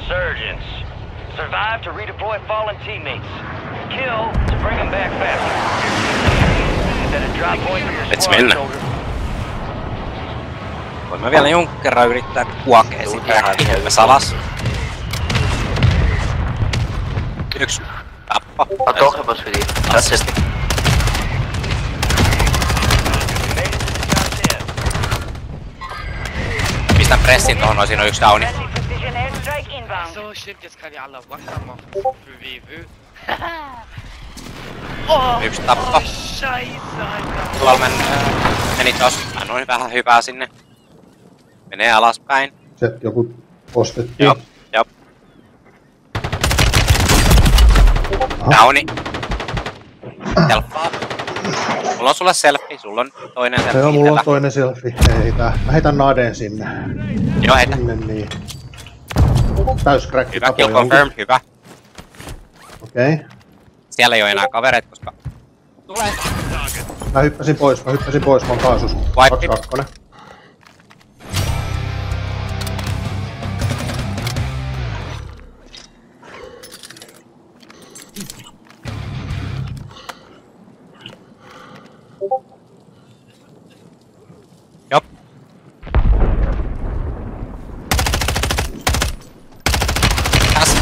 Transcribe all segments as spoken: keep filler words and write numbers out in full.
Resurgence. Survive to redeploy fallen teammates. Kill to bring them back faster. Set a drop point for your Let's squad, mennä. soldier. Voin mä vielä jonkun kerran yrittää kuokea sitten äkkiä alas. Yksi tappo. I'm talking about with you. That's it. Made it to the top ten. Pistän pressin tohon noin, siinä on yksi downi. Friendly precision airstrike inbound. So stimmt, jetzt kann ich alle Wacker machen. Für W W. Yksi tappo. Scheiße, Alter. Tuolla men, meni tos. Mä noin vähän hyvää sinne. Menee alaspäin. Se joku ostettiin. Jop, jop. Downi. Helppaa. Mulla on sulle selfie, sulla on toinen selfie. Se on, mulla on itellä. toinen selfie. Heitä. Mä heitän naden sinne. Joo, heitä. Sinne niin. Täys crack. Hyvä, kill confirmed, hyvä. Okei. Okay. Siellä ei oo enää kavereita, koska... Tulee! Mä hyppäsin pois, mä hyppäsin pois, mä oon kaasus. Wipe. kakkonen. Jop. Täs.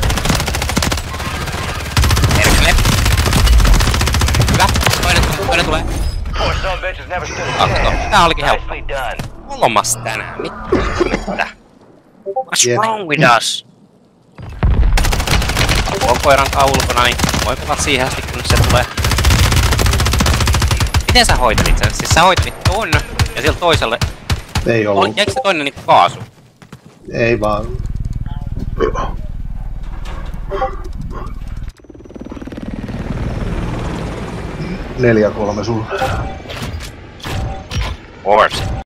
Perkele. Hyvä. Toinen, toinen tulee. Poor son bitches never stood a Katso. chance. Tää olikin helppo. Nicely done. Kolmas tänään. Mitä? What's Yeah. wrong with us? On koiran kaa ulkona, niin voi pelata siihen asti, kun se tulee. Miten sä hoitelit sen? Siis sä hoitelit ton ja sillä toiselle... Ei Oli, ollut. jäikö se toinen niinku kaasu? Ei vaan. Neljä kolme sulla. Horse.